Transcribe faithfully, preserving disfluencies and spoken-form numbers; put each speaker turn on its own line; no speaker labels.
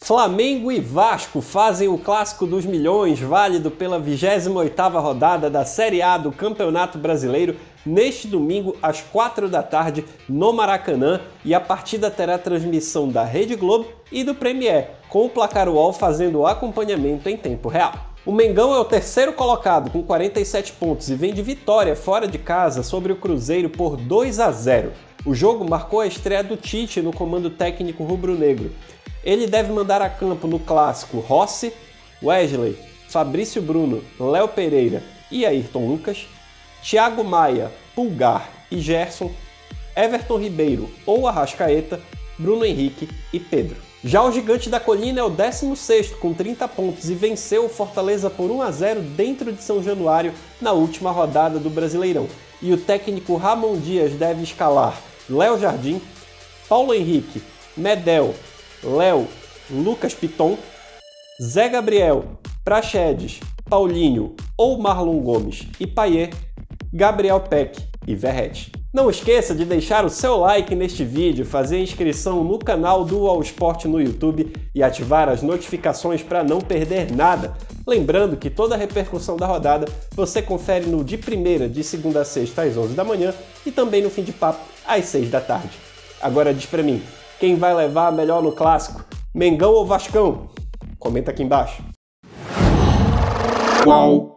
Flamengo e Vasco fazem o Clássico dos Milhões, válido pela vigésima oitava rodada da Série A do Campeonato Brasileiro, neste domingo às quatro da tarde no Maracanã, e a partida terá transmissão da Rede Globo e do Premier, com o Placar U O L fazendo o acompanhamento em tempo real. O Mengão é o terceiro colocado com quarenta e sete pontos e vem de vitória fora de casa sobre o Cruzeiro por dois a zero. O jogo marcou a estreia do Tite no comando técnico rubro-negro. Ele deve mandar a campo no clássico Rossi, Wesley, Fabrício Bruno, Léo Pereira e Ayrton Lucas, Thiago Maia, Pulgar e Gerson, Everton Ribeiro ou Arrascaeta, Bruno Henrique e Pedro. Já o Gigante da Colina é o décimo sexto com trinta pontos e venceu o Fortaleza por um a zero dentro de São Januário na última rodada do Brasileirão. E o técnico Ramon Dias deve escalar Léo Jardim, Paulo Henrique, Medel, Léo, Lucas Piton, Zé Gabriel, Praxedes, Paulinho ou Marlon Gomes e Payet, Gabriel Peck e Verratti. Não esqueça de deixar o seu like neste vídeo, fazer a inscrição no canal do U O L Sport no YouTube e ativar as notificações para não perder nada. Lembrando que toda a repercussão da rodada você confere no De Primeira, de segunda a sexta às onze da manhã e também no Fim de Papo às seis da tarde. Agora diz pra mim, quem vai levar a melhor no clássico? Mengão ou Vascão? Comenta aqui embaixo.
Qual?